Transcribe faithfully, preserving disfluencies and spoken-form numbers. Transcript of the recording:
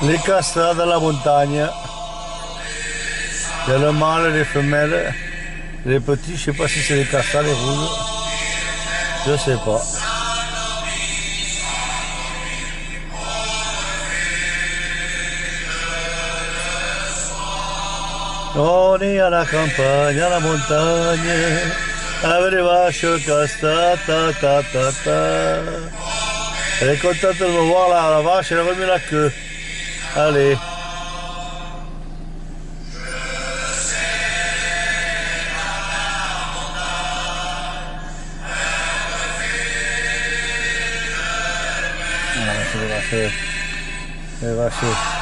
Les castrats dans la montagne. Il y a le mâle et les femelles. Les petits, je sais pas si c'est les castrats, les rouges. Je sais pas. On est à la campagne, à la montagne, avec les vaches castrats, ta ta ta ta. Elle est contente de me voir là, la vache, elle remet la queue. Allez. Ah, c'est les vaches. Les vaches.